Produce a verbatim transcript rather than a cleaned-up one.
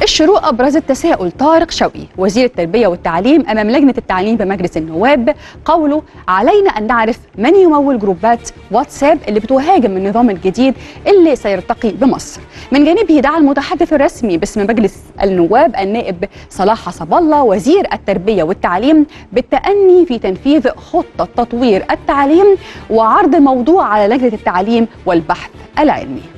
الشروق أبرزت تساؤل طارق شوقي وزير التربية والتعليم أمام لجنة التعليم بمجلس النواب، قوله: علينا أن نعرف من يمول جروبات واتساب اللي بتهاجم النظام الجديد اللي سيرتقي بمصر. من جانبه دعا المتحدث الرسمي باسم مجلس النواب النائب صلاح حسب الله وزير التربية والتعليم بالتأني في تنفيذ خطة تطوير التعليم وعرض الموضوع على لجنة التعليم والبحث العلمي.